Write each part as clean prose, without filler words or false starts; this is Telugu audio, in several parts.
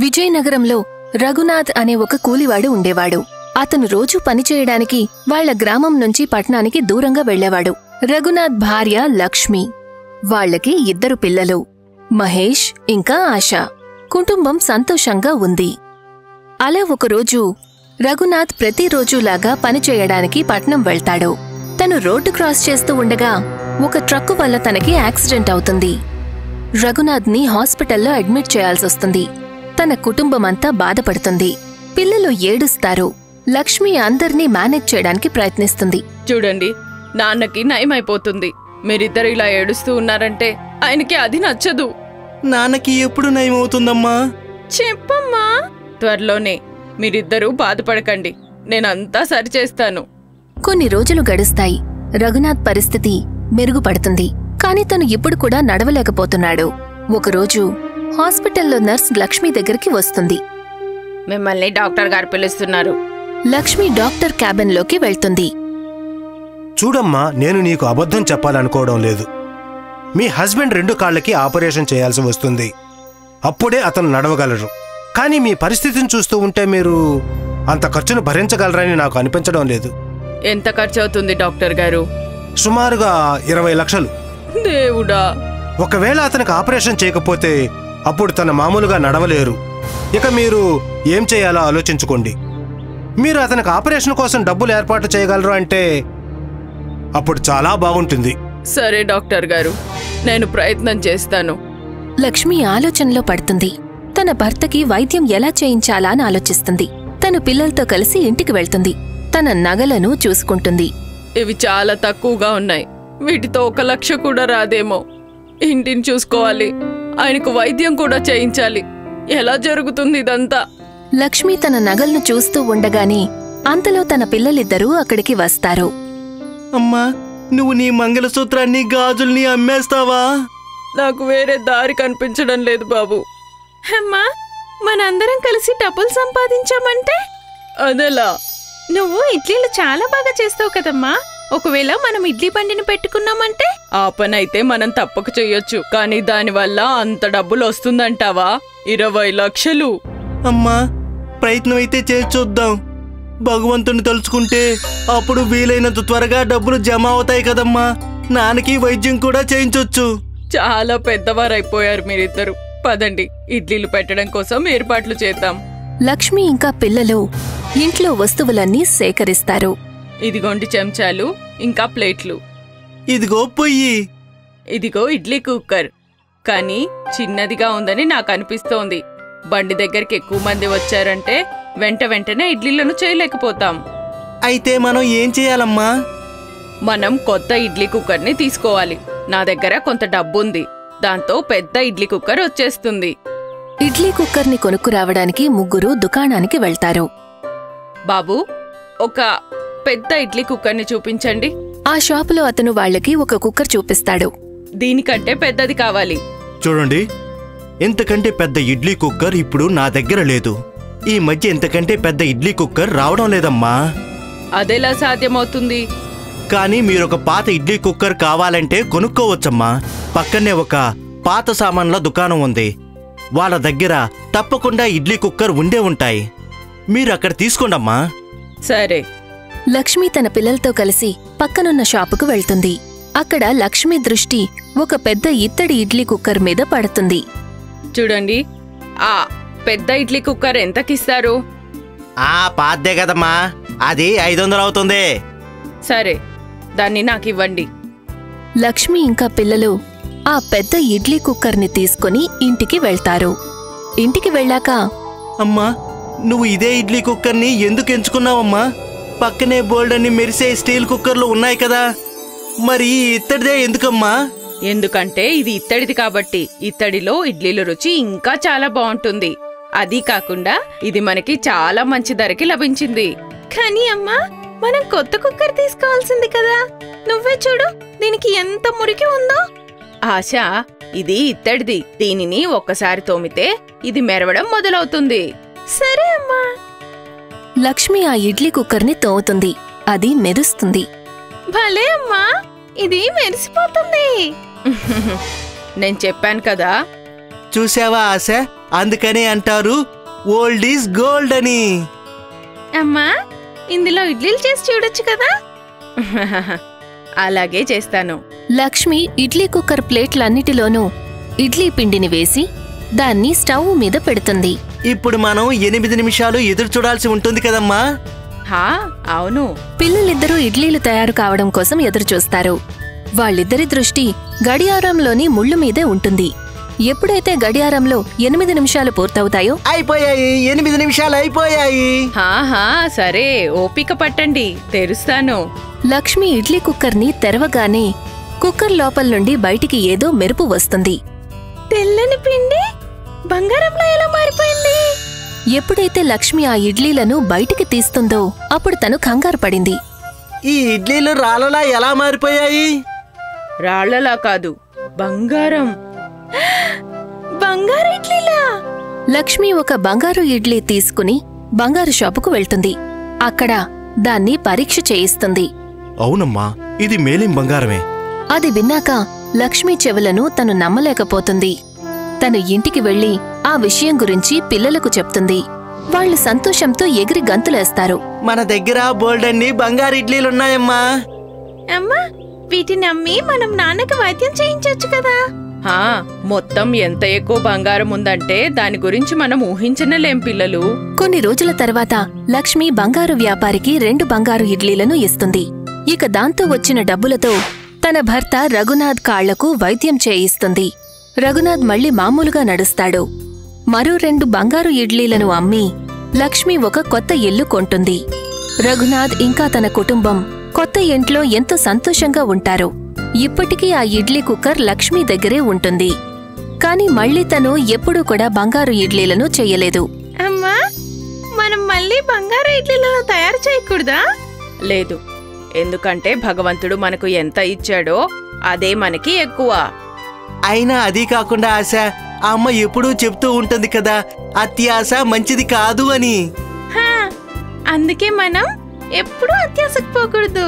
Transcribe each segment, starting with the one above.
విజయనగరంలో రఘునాథ్ అనే ఒక కూలివాడు ఉండేవాడు. అతను రోజూ పనిచేయడానికి వాళ్ల గ్రామం నుంచి పట్నానికి దూరంగా వెళ్లేవాడు. రఘునాథ్ భార్య లక్ష్మి. వాళ్లకి 2 పిల్లలు, మహేష్ ఇంకా ఆశ. కుటుంబం సంతోషంగా ఉంది. అలా ఒకరోజు రఘునాథ్ ప్రతిరోజూలాగా పనిచేయడానికి పట్నం వెళ్తాడు. తను రోడ్డు క్రాస్ చేస్తూ ఉండగా ఒక ట్రక్కు వల్ల తనకి యాక్సిడెంట్ అవుతుంది. రఘునాథ్ని హాస్పిటల్లో అడ్మిట్ చేయాల్సొస్తుంది. తన కుటుంబమంతా బాధపడుతుంది. పిల్లలు ఏడుస్తారు. లక్ష్మి అందర్నీ మేనేజ్ చేయడానికి ప్రయత్నిస్తుంది. చూడండి, నాన్నకి నయమైపోతుంది. మీరిద్దరు ఇలా ఏడుస్తూ ఉన్నారంటే ఆయనకి అది నచ్చదు. నాన్నకి ఎప్పుడు నయమవుతుందమ్మా? చెప్పమ్మా. త్వరలోనే. మీరిద్దరూ బాధపడకండి, నేనంతా సరిచేస్తాను. కొన్ని రోజులు గడుస్తాయి. రఘునాథ్ పరిస్థితి మెరుగుపడుతుంది. కాని తను ఇప్పుడు కూడా నడవలేకపోతున్నాడు. ఒకరోజు హాస్పిటల్లో నర్స్ లక్ష్మి దగ్గరికి వస్తుంది. మిమ్మల్ని డాక్టర్ గారు పిలుస్తున్నారు. లక్ష్మి డాక్టర్ క్యాబిన్లోకి వెళ్తుంది. చూడమ్మా, నేను నీకు అబద్ధం చెప్పాలనుకోవడం లేదు. మీ హస్బెండ్ 2 కాళ్లకి ఆపరేషన్ చేయాల్సి వస్తుంది. అప్పుడే అతను నడవగలరు. కానీ మీ పరిస్థితిని చూస్తూ ఉంటే మీరు అంత ఖర్చును భరించగలరని నాకు అనిపించడం లేదు. ఎంత ఖర్చు అవుతుంది డాక్టర్ గారు? సుమారుగా 20 లక్షలు. దేవుడా! ఒకవేళ అతనికి ఆపరేషన్ చేయకపోతే అప్పుడు తన మామూలుగా నడవలేరు. ఇక మీరు ఏం చేయాలో ఆలోచించుకోండి. మీరు అతనికి ఆపరేషన్ కోసం డబ్బులు ఏర్పాటు చేయగలరు అంటే అప్పుడు చాలా బాగుంటుంది. సరే డాక్టర్ గారు, నేను ప్రయత్నం చేస్తాను. లక్ష్మి ఆలోచనలో పడుతుంది. తన భర్తకి వైద్యం ఎలా చేయించాలా అని ఆలోచిస్తుంది. తను పిల్లలతో కలిసి ఇంటికి వెళ్తుంది. తన నగలను చూసుకుంటుంది. ఇవి చాలా తక్కువగా ఉన్నాయి. వీటితో 1 లక్ష కూడా రాదేమో. ఇంటిని చూసుకోవాలి, ఆయనకు వైద్యం కూడా చేయించాలి. ఎలా జరుగుతుంది ఇదంతా? లక్ష్మి తన నగలను చూస్తూ ఉండగానే అంతలో తన పిల్లలిద్దరూ అక్కడికి వస్తారు. అమ్మా, నువ్వు నీ మంగళసూత్రాన్ని గాజుల్ని అమ్మేస్తావా? నాకు వేరే దారి కనిపించడం లేదు బాబు. అమ్మా, మనందరం కలిసి డబ్బులు సంపాదించామంటే? అదెలా? నువ్వు ఇడ్లీలు చాలా బాగా చేస్తావు కదమ్మా. ఒకవేళ మనం ఇడ్లీ బండిని పెట్టుకున్నామంటే? ఆ పనైతే మనం తప్పక చెయ్యొచ్చు. కానీ దానివల్ల అంత డబ్బులు వస్తుందంటావా? 20 లక్షలు. అమ్మా, ప్రయత్నం అయితే చేసి చూద్దాం. భగవంతుని తలుచుకుంటే అప్పుడు వీలైనంత త్వరగా డబ్బులు జమ అవుతాయి కదమ్మా. నాన్నకి వైద్యం కూడా చేయించొచ్చు. చాలా పెద్దవారైపోయారు మీరిద్దరు. పదండి, ఇడ్లీలు పెట్టడం కోసం ఏర్పాట్లు చేద్దాం. లక్ష్మి ఇంకా పిల్లలు ఇంట్లో వస్తువులన్నీ సేకరిస్తారు. ఇదిగోండి చెంచాలు, ఇంకా ప్లేట్లు. ఇదిగో పొయ్యి. ఇదిగో ఇడ్లీ కుక్కర్. కానీ చిన్నదిగా ఉందని నాకు అనిపిస్తోంది. బండి దగ్గరికి ఎక్కువ మంది వచ్చారంటే వెంటనే ఇడ్లీలను చేయలేకపోతాం. అయితే మనం ఏం చేయాలమ్మా? మనం కొత్త ఇడ్లీ కుక్కర్ని తీసుకోవాలి. నా దగ్గర కొంత డబ్బుంది. దాంతో పెద్ద ఇడ్లీ కుక్కర్ వచ్చేస్తుంది. ఇడ్లీ కుక్కర్ని కొనుక్కురావడానికి ముగ్గురు దుకాణానికి వెళ్తారు. బాబూ, ఒక పెద్ద ఇడ్లీ కుక్కర్ని చూపించండి. ఆ షాపులో అతను వాళ్లకి ఒక కుక్కర్ చూపిస్తాడు. దీనికంటే పెద్దది కావాలి. చూడండి, ఇంతకంటే పెద్ద ఇడ్లీ కుక్కర్ ఇప్పుడు నా దగ్గర లేదు. ఈ మధ్య ఇంతకంటే పెద్ద ఇడ్లీ కుక్కర్ రావడం లేదమ్మా. అదెలా సాధ్యమవుతుంది? కానీ మీరొక పాత ఇడ్లీ కుక్కర్ కావాలంటే కొనుక్కోవచ్చమ్మా. పక్కనే ఒక పాత సామాన్ల దుకాణం ఉంది. వాళ్ళ దగ్గర తప్పకుండా ఇడ్లీ కుక్కర్ ఉండే ఉంటాయి. మీరు అక్కడ తీసుకోండమ్మా. సరే. లక్ష్మి తన పిల్లలతో కలిసి పక్కనున్న షాపుకు వెళ్తుంది. అక్కడ లక్ష్మి దృష్టి ఒక పెద్ద ఇత్తడి ఇడ్లీ కుక్కర్ మీద పడుతుంది. చూడండి, ఆ పెద్ద ఇడ్లీ కుక్కర్ ఎంతకిస్తారు? పాతదే కదమ్మా, అది 500 అవుతుంది. సరే, దాన్ని నాకివ్వండి. లక్ష్మి ఇంకా పిల్లలు ఆ పెద్ద ఇడ్లీ కుక్కర్ని తీసుకుని ఇంటికి వెళ్తారు. ఇంటికి వెళ్ళాక, అమ్మా, నువ్వు ఇదే ఇడ్లీ కుక్కర్ని ఎందుకు ఎంచుకున్నావమ్మా? పక్కనే బోల్డన్ని మెరిసే స్టీల్ కుక్కర్లు ఉన్నాయి కదా, మరి ఇత్తడిదే ఎందుకమ్మా? ఎందుకంటే ఇది ఇత్తడిది కాబట్టి. ఇత్తడిలో ఇడ్లీల రుచి ఇంకా చాలా బాగుంటుంది. అది కాకుండా ఇది మనకి చాలా మంచి ధరకి లభించింది. కానీ అమ్మా, మనం కొత్త కుక్కర్ తీసుకోవాల్సింది కదా. నువ్వే చూడు, దీనికి ఎంత మురికి ఉందో. ఆశ, ఇది ఇత్తడిది. దీనిని ఒక్కసారి తోమితే ఇది మెరవడం మొదలవుతుంది. సరే అమ్మా. లక్ష్మి ఆ ఇడ్లీ కుక్కర్ని తోముతుంది. అది మెరుస్తుంది. భలే అమ్మా, ఇది మెరిసిపోతుంది. నేను చెప్పాను కదా. చూసావా ఆశ, అందుకనే అంటారు ఓల్డ్ ఈజ్ గోల్డ్ అని. అమ్మా, ఇందులో ఇడ్లీలు చేసి చూడొచ్చు కదా. అలాగే చేస్తాను. లక్ష్మి ఇడ్లీ కుక్కర్ ప్లేట్లన్నిటిలోనూ ఇడ్లీ పిండిని వేసి దాన్ని స్టవ్ మీద పెడుతుంది. ఇప్పుడు మనం 8 నిమిషాలు ఎదురు చూడాల్సి ఉంటుంది కదమ్మా. హా, అవును. పిల్లలిద్దరూ ఇడ్లీలు తయారు కావడం కోసం ఎదురుచూస్తారు. వాళ్ళిద్దరి దృష్టి గడియారంలోని ముళ్ళు మీదే ఉంటుంది. ఎప్పుడైతే గడియారంలో 8 నిమిషాలు పూర్తవుతాయో అయిపోయాయి, 8 నిమిషాలు అయిపోయాయి. హా, సరే, ఓపిక పట్టండి, తెరుస్తాను. లక్ష్మి ఇడ్లీ కుక్కర్ని తెరవగానే కుక్కర్ లోపల నుండి బయటికి ఏదో మెరుపు వస్తుంది. తెల్లని పిండి బంగారంలో ఎలా మారిపోయింది? ఎప్పుడైతే లక్ష్మి ఆ ఇడ్లీలను బయటికి తీస్తుందో అప్పుడు తను కంగారు పడింది. ఈ ఇడ్లీలు రాళ్ళలా ఎలా మారిపోయాయి? రాళ్లలా కాదు, బంగారం. బంగారు ఇడ్లీలా? లక్ష్మి ఒక బంగారు ఇడ్లీ తీసుకుని బంగారు షాపుకు వెళ్తుంది. అక్కడ దాన్ని పరీక్ష చేయిస్తుంది. అవునమ్మా, ఇది మేలిం బంగారమే. అది విన్నాక లక్ష్మి చెవులను తను నమ్మలేకపోతుంది. తను ఇంటికి వెళ్లి ఆ విషయం గురించి పిల్లలకు చెప్తుంది. వాళ్లు సంతోషంతో ఎగిరి గంతులేస్తారు. మన దగ్గర బోల్డన్ని బంగారు ఇడ్లీలున్నాయమ్మా. అమ్మా, వీటిని అమ్మి మనం నాన్నకి వైద్యం చేయించొచ్చు కదా. హా, మొత్తం ఎంత ఎక్కువ బంగారం ఉందంటే దాని గురించి మనం ఊహించనలేం పిల్లలు. కొన్ని రోజుల తర్వాత లక్ష్మి బంగారు వ్యాపారికి 2 బంగారు ఇడ్లీలను ఇస్తుంది. ఇక దాంతో వచ్చిన డబ్బులతో తన భర్త రఘునాథ్ కాళ్లకు వైద్యం చేయిస్తుంది. రఘునాథ్ మళ్లీ మామూలుగా నడుస్తాడు. మరో 2 బంగారు ఇడ్లీలను అమ్మి లక్ష్మి ఒక కొత్త ఇల్లు కొంటుంది. రఘునాథ్ ఇంకా తన కుటుంబం కొత్త ఇంట్లో ఎంతో సంతోషంగా ఉంటారు. ఇప్పటికీ ఆ ఇడ్లీ కుక్కర్ లక్ష్మి దగ్గరే ఉంటుంది. కాని మళ్లీ తను ఎప్పుడూ కూడా బంగారు ఇడ్లీలను చెయ్యలేదు. అమ్మా, మనం మళ్ళీ బంగారు ఇడ్లీలను తయారు చేయకూడదా? లేదు, ఎందుకంటే భగవంతుడు మనకు ఎంత ఇచ్చాడో అదే మనకి ఎక్కువ. అయినా అదీ కాకుండా ఆశ, ఆ అమ్మ ఎప్పుడూ చెప్తూ ఉంటుంది కదా, అత్యాశ మంచిది కాదు అని. హా, అందుకే మనం ఎప్పుడూ అత్యాశకు పోకూడదు.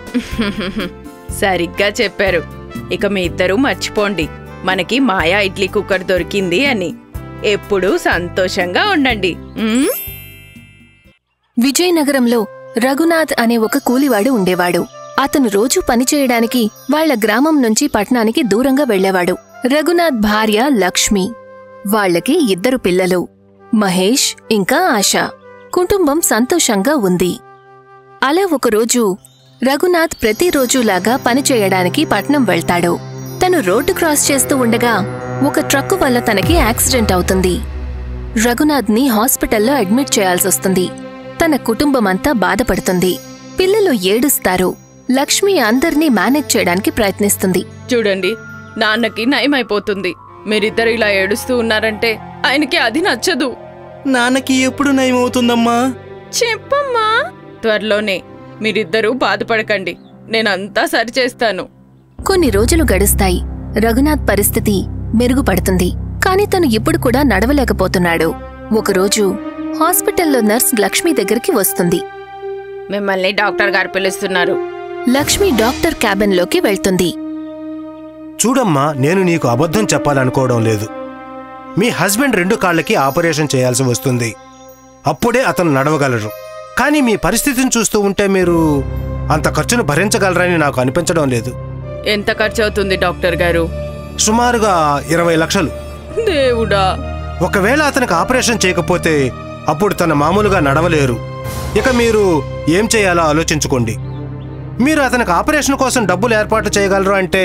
సరిగ్గా చెప్పారు. ఇక మీ ఇద్దరూ మర్చిపోండి, మనకి మాయా ఇడ్లీ కుక్కర్ దొరికింది అని. ఎప్పుడూ సంతోషంగా ఉండండి. విజయనగరంలో రఘునాథ్ అనే ఒక కూలివాడు ఉండేవాడు. అతను రోజూ పనిచేయడానికి వాళ్ల గ్రామం నుంచి పట్నానికి దూరంగా వెళ్లేవాడు. రఘునాథ్ భార్య లక్ష్మి. వాళ్లకి 2 పిల్లలు, మహేష్ ఇంకా ఆశ. కుటుంబం సంతోషంగా ఉంది. అలా ఒకరోజు రఘునాథ్ ప్రతిరోజూలాగా పనిచేయడానికి పట్నం వెళ్తాడు. తను రోడ్డు క్రాస్ చేస్తూ ఉండగా ఒక ట్రక్కు వల్ల తనకి యాక్సిడెంట్ అవుతుంది. రఘునాథ్ని హాస్పిటల్లో అడ్మిట్ చేయాల్సొస్తుంది. తన కుటుంబమంతా బాధపడుతుంది. పిల్లలు ఏడుస్తారు. లక్ష్మి అందర్నీ మేనేజ్ చేయడానికి ప్రయత్నిస్తుంది. చూడండి, నాన్నకి నయమైపోతుంది. మీరిద్దరు ఇలా ఏడుస్తూ ఉన్నారంటే ఆయనకి అది నచ్చదు. నాన్నకి ఎప్పుడు నయమవుతుందమ్మా? చెప్పమ్మా. త్వరలోనే. మీరిద్దరూ బాధపడకండి, నేనంతా సరిచేస్తాను. కొన్ని రోజులు గడుస్తాయి. రఘునాథ్ పరిస్థితి మెరుగుపడుతుంది. కాని తను ఇప్పుడు కూడా నడవలేకపోతున్నాడు. ఒకరోజు హాస్పిటల్లో నర్స్ లక్ష్మి దగ్గరికి వస్తుంది. మిమ్మల్ని డాక్టర్ గారు పిలుస్తున్నారు. లక్ష్మి డాక్టర్ క్యాబిన్లోకి వెళ్తుంది. చూడమ్మా, నేను నీకు అబద్ధం చెప్పాలనుకోవడం లేదు. మీ హస్బెండ్ 2 కాళ్ళకి ఆపరేషన్ చేయాల్సి వస్తుంది. అప్పుడే అతను నడవగలరు. కానీ మీ పరిస్థితిని చూస్తూ ఉంటే మీరు అంత ఖర్చును భరించగలరని నాకు అనిపించడం లేదు. ఎంత ఖర్చు అవుతుంది డాక్టర్ గారు? సుమారుగా 20 లక్షలు. దేవుడా! ఒకవేళ అతనికి ఆపరేషన్ చేయకపోతే అప్పుడు తన మామూలుగా నడవలేరు. ఇక మీరు ఏం చేయాలో ఆలోచించుకోండి. మీరు అతనికి ఆపరేషన్ కోసం డబ్బులు ఏర్పాటు చేయగలరు అంటే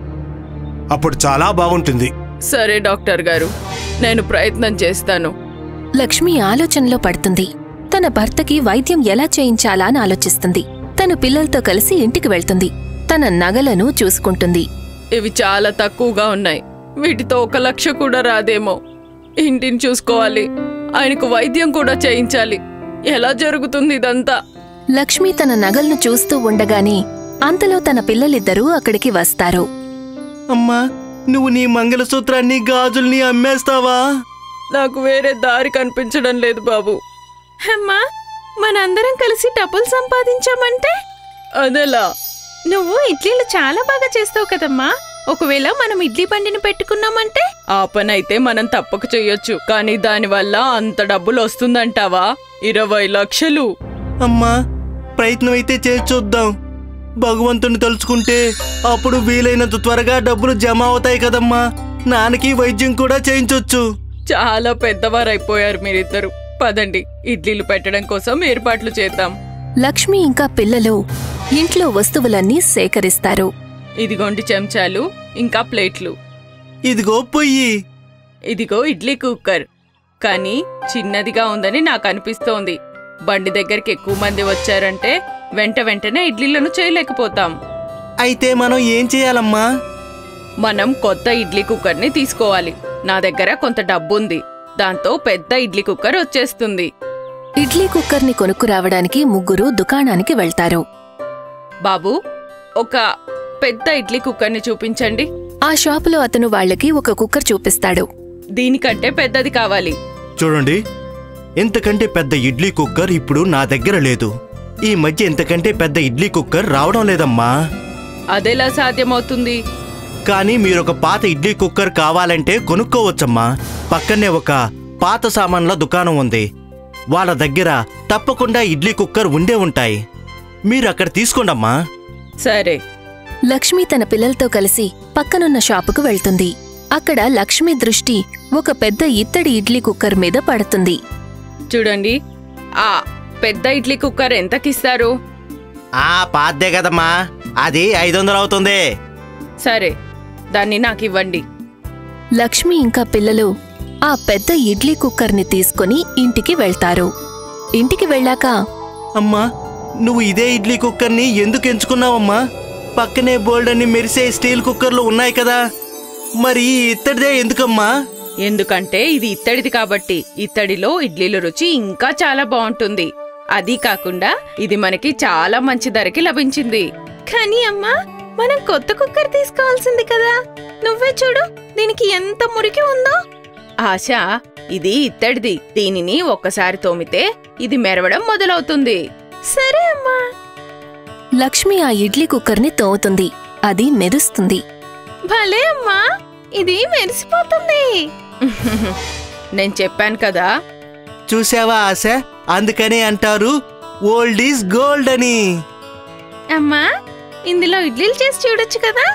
అప్పుడు చాలా బాగుంటుంది. సరే డాక్టర్ గారు, నేను ప్రయత్నం చేస్తాను. లక్ష్మి ఆలోచనలో పడుతుంది. తన భర్తకి వైద్యం ఎలా చేయించాలా అని ఆలోచిస్తుంది. తను పిల్లలతో కలిసి ఇంటికి వెళ్తుంది. తన నగలను చూసుకుంటుంది. ఇవి చాలా తక్కువగా ఉన్నాయి. వీటితో 1 లక్ష కూడా రాదేమో. ఇంటిని చూసుకోవాలి, ఆయనకు వైద్యం కూడా చేయించాలి. ఎలా జరుగుతుంది ఇదంతా? లక్ష్మి తన నగలను చూస్తూ ఉండగానే అంతలో తన పిల్లలిద్దరూ అక్కడికి వస్తారు. అమ్మా, నువ్వు నీ మంగళసూత్రాన్ని గాజుల్ని అమ్మేస్తావా? నాకు వేరే దారి కనిపించడం లేదు బాబు. అమ్మా, మనందరం కలిసి డబ్బులు సంపాదించామంటే అదెలా? నువ్వు ఇడ్లీలు చాలా బాగా చేస్తావు కదమ్మా. ఒకవేళ మనం ఇడ్లీ బండిని పెట్టుకున్నామంటే? ఆ పని అయితే మనం తప్పక చెయ్యొచ్చు, కానీ దానివల్ల అంత డబ్బులు వస్తుందంటావా? 20 లక్షలు. అమ్మా, ప్రయత్నం అయితే చేసి చూద్దాం. భగవంతుని తలుచుకుంటే అప్పుడు వీలైనంత త్వరగా డబ్బులు జమ అవుతాయి కదమ్మా. నాన్నకి వైద్యం కూడా చేయించొచ్చు. చాలా పెద్దవారైపోయారు మీరిద్దరు. పదండి, ఇడ్లీలు పెట్టడం కోసం ఏర్పాట్లు చేద్దాం. లక్ష్మి ఇంకా పిల్లలు ఇంట్లో వస్తువులన్నీ సేకరిస్తారు. ఇదిగోండి చెంచాలు, ఇంకా ప్లేట్లు. ఇదిగో పొయ్యి. ఇదిగో ఇడ్లీ కుక్కర్, కానీ చిన్నదిగా ఉందని నాకు అనిపిస్తోంది. బండి దగ్గరికి ఎక్కువ మంది వచ్చారంటే వెంటనే ఇడ్లీలను చేయలేకపోతాం. అయితే మనం ఏం చేయాలమ్మా? మనం కొత్త ఇడ్లీ కుక్కర్ని తీసుకోవాలి. నా దగ్గర కొంత డబ్బుంది, దాంతో పెద్ద ఇడ్లీ కుక్కర్ వచ్చేస్తుంది. ఇడ్లీ కుక్కర్ని కొనుక్కురావడానికి ముగ్గురు దుకాణానికి వెళ్తారు. బాబూ, ఒక పెద్ద ఇడ్లీ కుక్కర్ని చూపించండి. ఆ షాపులో అతను వాళ్ళకి ఒక కుక్కర్ చూపిస్తాడు. దీనికంటే పెద్దది కావాలి. చూడండి, ఇంతకంటే పెద్ద ఇడ్లీ కుక్కర్ ఇప్పుడు నా దగ్గర లేదు. ఈ మధ్య ఇంతకంటే పెద్ద ఇడ్లీ కుక్కర్ రావడం లేదమ్మా. అదెలా సాధ్యమవుతుంది? కానీ మీరొక పాత ఇడ్లీ కుక్కర్ కావాలంటే కొనుక్కోవచ్చమ్మా. పక్కనే ఒక పాత సామాన్ల దుకాణం ఉంది. వాళ్ళ దగ్గర తప్పకుండా ఇడ్లీ కుక్కర్ ఉండే ఉంటాయి. మీరు అక్కడ తీసుకోండమ్మా. సరే. లక్ష్మి తన పిల్లలతో కలిసి పక్కనున్న షాపుకు వెళ్తుంది. అక్కడ లక్ష్మి దృష్టి ఒక పెద్ద ఇత్తడి ఇడ్లీ కుక్కర్ మీద పడుతుంది. చూడండి, ఆ పెద్ద ఇడ్లీ కుక్కర్ ఎంతకిస్తారు? పాతదే కదమ్మా, అది 500 అవుతుంది. సరే, దాన్ని నాకివ్వండి. లక్ష్మి ఇంకా పిల్లలు ఆ పెద్ద ఇడ్లీ కుక్కర్ని తీసుకుని ఇంటికి వెళ్తారు. ఇంటికి వెళ్ళాక, అమ్మా, నువ్వు ఇదే ఇడ్లీ కుక్కర్ని ఎందుకు ఎంచుకున్నావమ్మా? పక్కనే బోల్డన్ని మెరిసే స్టీల్ కుక్కర్లు ఉన్నాయి కదా, మరి ఇత్తడిదే ఎందుకమ్మా? ఎందుకంటే ఇది ఇత్తడిది కాబట్టి. ఇత్తడిలో ఇడ్లీల రుచి ఇంకా చాలా బాగుంటుంది. అది కాకుండా ఇది మనకి చాలా మంచి ధరకి లభించింది. కానీ అమ్మా, మనం కొత్త కుక్కర్ తీసుకోవాల్సింది కదా. నువ్వే చూడు, దీనికి ఎంత మురికి ఉందో. ఆశ, ఇది ఇత్తడిది. దీనిని ఒక్కసారి తోమితే ఇది మెరవడం మొదలవుతుంది. సరే అమ్మా. లక్ష్మి ఆ ఇడ్లీ కుక్కర్ని తోముతుంది. అది మెరుస్తుంది. భలే అమ్మా, ఇది మెరిసిపోతుంది. నేను చెప్పాను కదా. చూసావా ఆశ, అందుకనే అంటారు ఓల్డ్ ఈజ్ గోల్డ్ అని. అమ్మా, ఇందులో ఇడ్లీలు చేసి చూడొచ్చు కదా.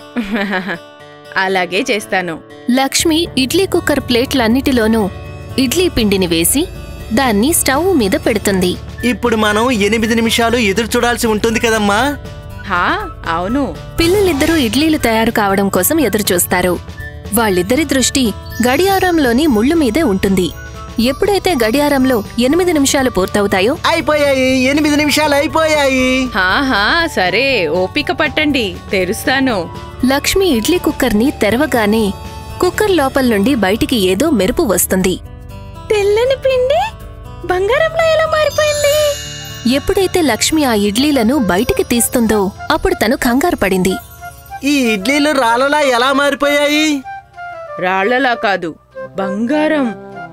అలాగే చేస్తాను. లక్ష్మి ఇడ్లీ కుక్కర్ ప్లేట్లన్నిటిలోనూ ఇడ్లీ పిండిని వేసి దాన్ని స్టవ్ మీద పెడుతుంది. ఇప్పుడు మనం 8 నిమిషాలు ఎదురు చూడాల్సి ఉంటుంది కదమ్మా. హా, అవును. పిల్లలిద్దరూ ఇడ్లీలు తయారు కావడం కోసం ఎదురుచూస్తారు. వాళ్ళిద్దరి దృష్టి గడియారంలోని ముళ్ళు మీదే ఉంటుంది. ఎప్పుడైతే గడియారంలో 8 నిమిషాలు పూర్తవుతాయో, అయిపోయాయి, 8 నిమిషాలు అయిపోయాయి. హా, సరే, ఓపిక పట్టండి, తెరుస్తాను. లక్ష్మి ఇడ్లీ కుక్కర్ని తెరవగానే కుక్కర్ లోపల నుండి బయటికి ఏదో మెరుపు వస్తుంది. తెల్లని పిండి బంగారంలో ఎలా మారిపోయింది? ఎప్పుడైతే లక్ష్మి ఆ ఇడ్లీలను బయటికి తీస్తుందో అప్పుడు తను కంగారు పడింది. ఈ ఇడ్లీలు రాళ్ళలా ఎలా మారిపోయాయి? రాళ్లలా కాదు, బంగారం.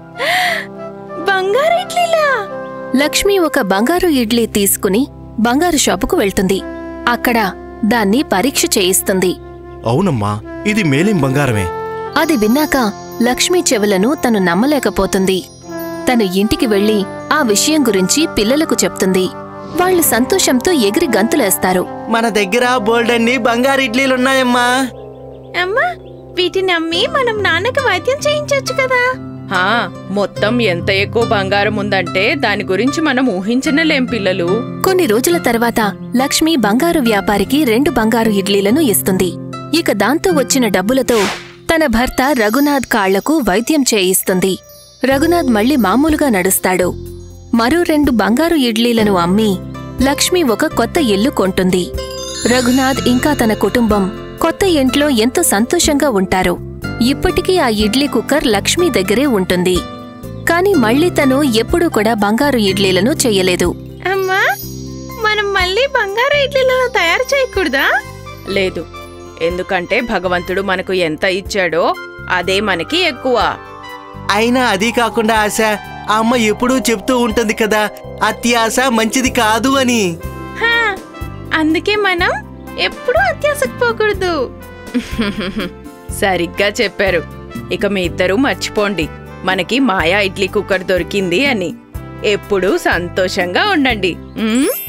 బంగారు ఇడ్లీలా? లక్ష్మి ఒక బంగారు ఇడ్లీ తీసుకుని బంగారు షాపుకు వెళ్తుంది. అక్కడ దాన్ని పరీక్ష చేయిస్తుంది. అవునమ్మా, ఇది మేలిం బంగారమే. అది విన్నాక లక్ష్మి చెవులను తను నమ్మలేకపోతుంది. తను ఇంటికి వెళ్లి ఆ విషయం గురించి పిల్లలకు చెప్తుంది. వాళ్లు సంతోషంతో ఎగిరి గంతులేస్తారు. మన దగ్గర బోల్డన్ని బంగారు ఇడ్లీలున్నాయమ్మా. అమ్మా, వీటిని అమ్మి మనం నాన్నకి వైద్యం చేయించొచ్చు కదా. హా, మొత్తం ఎంత ఎక్కువ బంగారం ఉందంటే దాని గురించి మనం ఊహించనేలేం పిల్లలు. కొన్ని రోజుల తర్వాత లక్ష్మి బంగారు వ్యాపారికి 2 బంగారు ఇడ్లీలను ఇస్తుంది. ఇక దాంతో వచ్చిన డబ్బులతో తన భర్త రఘునాథ్ కాళ్లకు వైద్యం చేయిస్తుంది. రఘునాథ్ మళ్లీ మామూలుగా నడుస్తాడు. మరో 2 బంగారు ఇడ్లీలను అమ్మి లక్ష్మి ఒక కొత్త ఇల్లు కొంటుంది. రఘునాథ్ ఇంకా తన కుటుంబం కొత్త ఇంట్లో ఎంతో సంతోషంగా ఉంటారు. ఇప్పటికీ ఆ ఇడ్లీ కుక్కర్ లక్ష్మి దగ్గరే ఉంటుంది. కాని మళ్లీ తను ఎప్పుడూ కూడా బంగారు ఇడ్లీలను చెయ్యలేదు. అమ్మా, మనం మళ్ళీ బంగారు ఇడ్లీలను తయారు చేయకూడదా? లేదు, ఎందుకంటే భగవంతుడు మనకు ఎంత ఇచ్చాడో అదే మనకి ఎక్కువ. అయినా అది కాకుండా ఆశ, అమ్మ ఎప్పుడూ చెప్తూ ఉంటుంది కదా, అత్యాశ మంచిది కాదు అని. హా, అందుకే మనం ఎప్పుడూ అత్యాశకు పోకూడదు. సరిగ్గా చెప్పారు. ఇక మీ ఇద్దరూ మర్చిపోండి, మనకి మాయా ఇడ్లీ కుక్కర్ దొరికింది అని. ఎప్పుడూ సంతోషంగా ఉండండి.